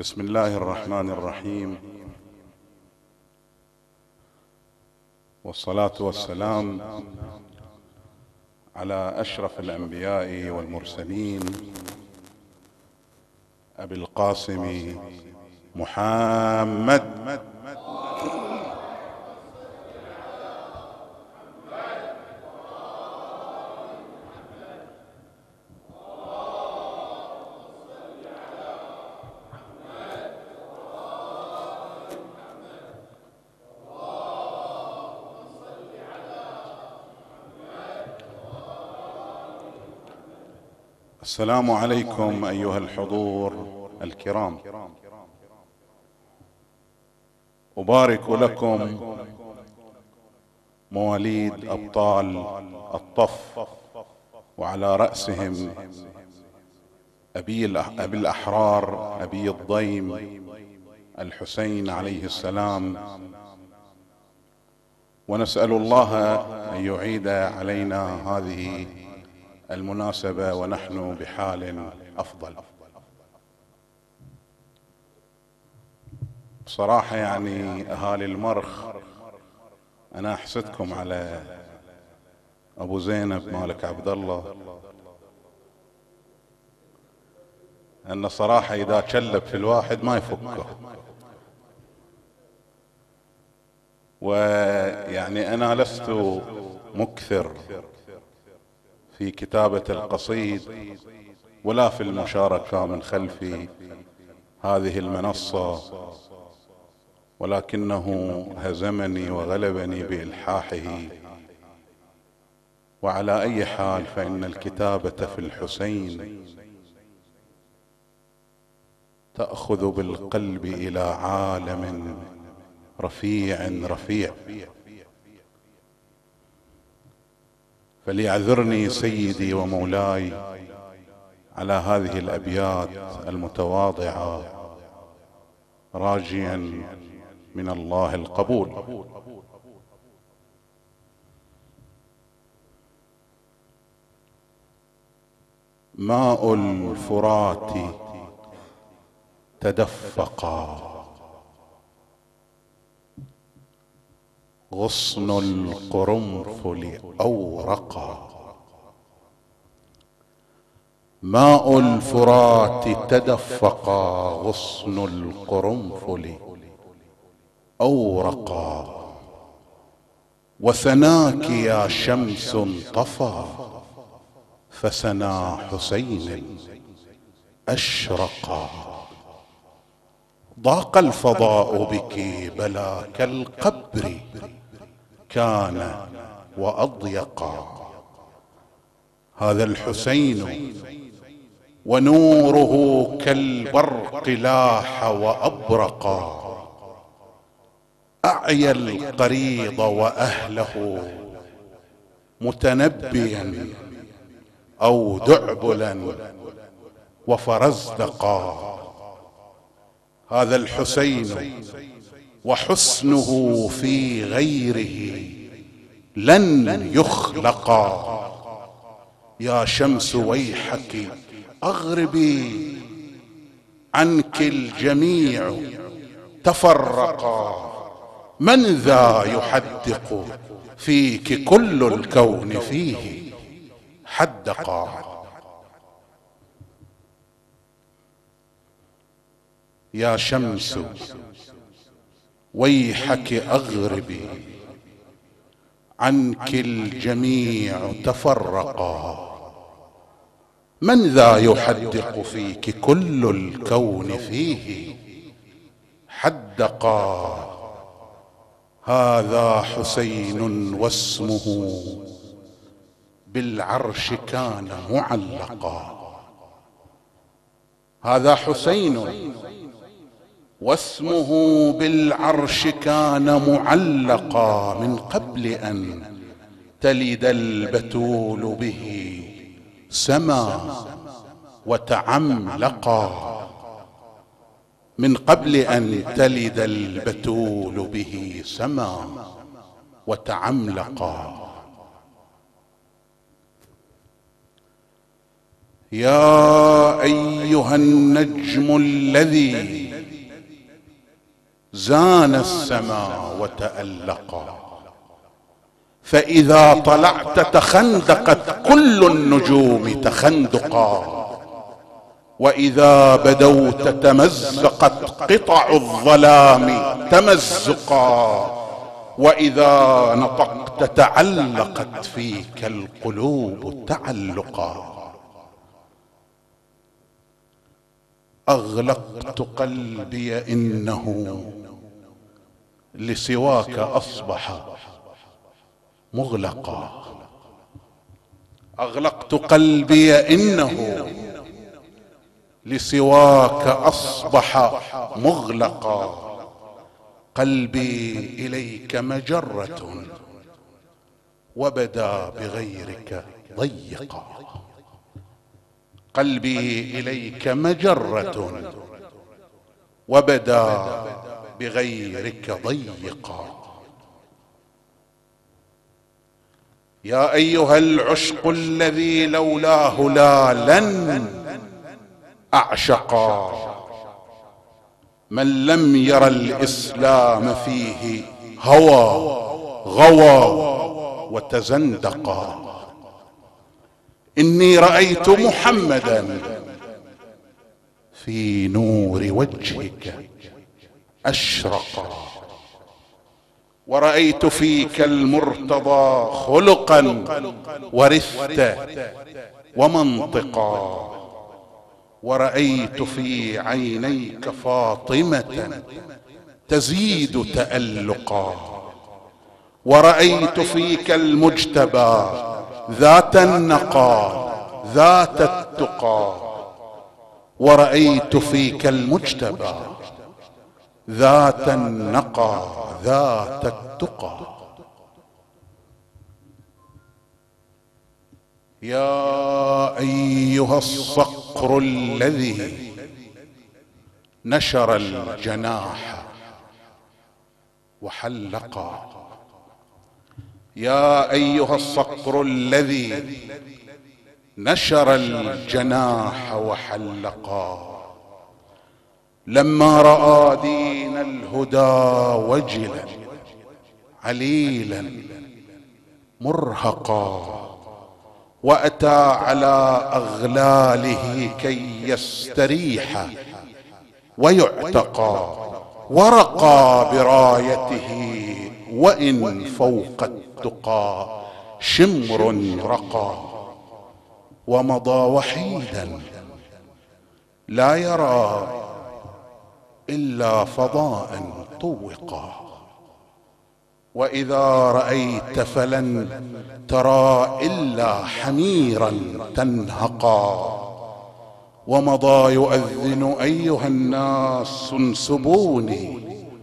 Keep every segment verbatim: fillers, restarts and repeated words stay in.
بسم الله الرحمن الرحيم، والصلاة والسلام على أشرف الأنبياء والمرسلين أبي القاسم محمد. السلام عليكم أيها الحضور الكرام، أبارك لكم مواليد أبطال الطف، وعلى رأسهم أبي الأحرار أبي الضيم الحسين عليه السلام، ونسأل الله أن يعيد علينا هذه المناسبة ونحن بحال أفضل. بصراحة يعني أهالي المرخ، أنا أحسدكم على أبو زينب مالك عبد الله، أن صراحة إذا شلب في الواحد ما يفكه. ويعني أنا لست مكثر في كتابة القصيد ولا في المشاركة من خلف هذه المنصة، ولكنه هزمني وغلبني بإلحاحه. وعلى أي حال فإن الكتابة في الحسين تأخذ بالقلب إلى عالم رفيع رفيع. فليعذرني سيدي ومولاي على هذه الأبيات المتواضعة، راجيا من الله القبول. ماء الفرات تدفقا، غصن القرنفل أورقا. ماء الفرات تدفقا، غصن القرنفل أورقا. وثناك يا شمس طفى، فسنا حسين أشرقا. ضاق الفضاء بك بلا كالقبر كان وأضيقا. هذا الحسين ونوره كالبرق لاح وأبرقا. أعيا القريض وأهله متنبيا أو دعبلا وفرزدقا. هذا الحسين وحسنه في غيره لن يخلقا. يا شمس ويحك أغربي، عنك الجميع تفرقا. من ذا يحدق فيك كل الكون فيه حدقا. يا شمس ويحك أغربي، عنك الجميع تفرقا. من ذا يحدق فيك كل الكون فيه حدقا. هذا حسين واسمه بالعرش كان معلقا. هذا حسين واسمه بالعرش كان معلقا، من قبل أن تلد البتول به سما وتعملقا. من قبل أن تلد البتول به سما وتعملقا. يا أيها النجم الذي زان السماء وتألقا، فإذا طلعت تخندقت كل النجوم تخندقا، وإذا بدوت تمزقت قطع الظلام تمزقا، وإذا نطقت تعلقت فيك القلوب تعلقا. أغلقت قلبي إنه لسواك أصبح مغلقا، أغلقت قلبي إنه لسواك أصبح مغلقا، قلبي إليك مجرة وبدا بغيرك ضيقا، قلبي إليك مجرة وبدا بغيرك ضيقا. يا أيها العشق الذي لولاه لا لن أعشقا، من لم ير الإسلام فيه هوى غوى وتزندقا. إني رأيت محمدا في نور وجهك أشرقا، ورأيت فيك المرتضى خلقا ورثة ومنطقا، ورأيت في عينيك فاطمة تزيد تألقا، ورأيت فيك المجتبى ذات النقى ذات التقى، ورأيت فيك المجتبى ذات النقى ذات التقى. يا أيها الصقر الذي نشر الجناح وحلقا، يا أيها الصقر الذي نشر الجناح وحلقا، لما رأى دين الهدى وجلا عليلا مرهقا، وأتى على أغلاله كي يستريح ويعتقى، ورقى برايته وإن فوق التقى شمر رقى، ومضى وحيدا لا يرى إلا فضاء طوقا، وإذا رأيت فلن ترى إلا حميرا تنهقا، ومضى يؤذن أيها الناس انسبوني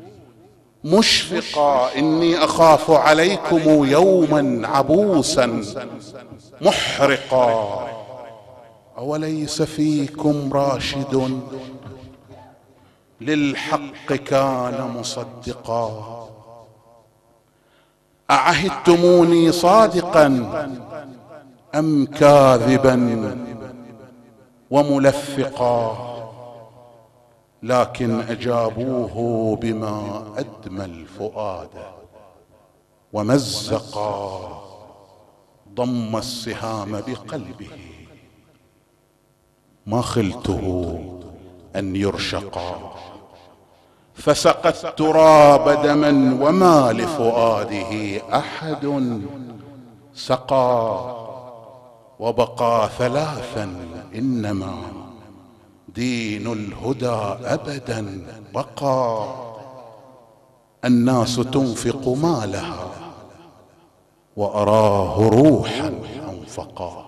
مشفقا، إني أخاف عليكم يوما عبوسا محرقا. أوليس فيكم راشد للحق كان مصدقا، أعهدتموني صادقا أم كاذبا وملفقا، لكن أجابوه بما أدمى الفؤاد ومزقا، ضم السهام بقلبه ما خلته أن يرشقا، فسقى التراب دما وما لفؤاده أحد سقى، وبقى ثلاثا إنما دين الهدى أبدا بقى، الناس تنفق مالها وأراه روحا أنفقا،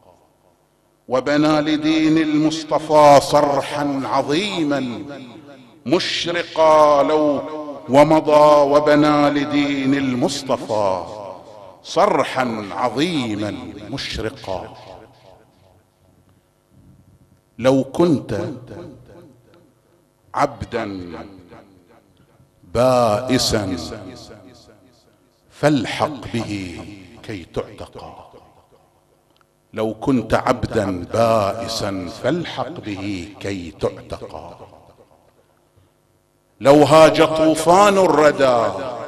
وبنى لدين المصطفى صرحا عظيما مشرقا، لو ومضى وبنى لدين المصطفى صرحا عظيما مشرقا. لو كنت عبدا بائسا فالحق به كي تعتقى، لو كنت عبدا بائسا فالحق به كي تعتقى، لو هاج طوفان الردى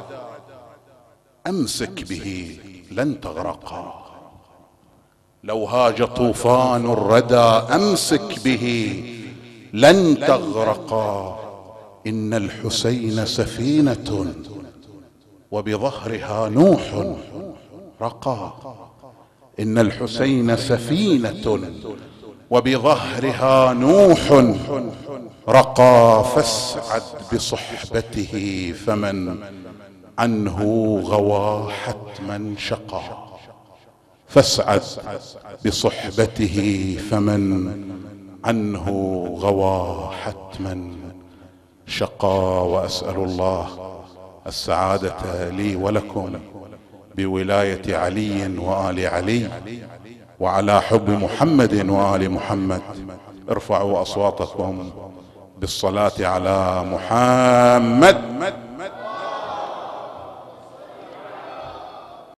أمسك به لن تغرقا. لو هاج طوفان الردى أمسك به لن تغرقا. إن الحسين سفينة وبظهرها نوح رقا. إن الحسين سفينة وبظهرها نوح رقا. فاسعد بصحبته فمن عنه غوى حتما شقا. فاسعد بصحبته فمن عنه غوى حتما شقا. وأسأل الله السعادة لي ولكم بولاية علي وآل علي وعلى حب محمد وآل محمد. ارفعوا أصواتكم بالصلاة على محمد.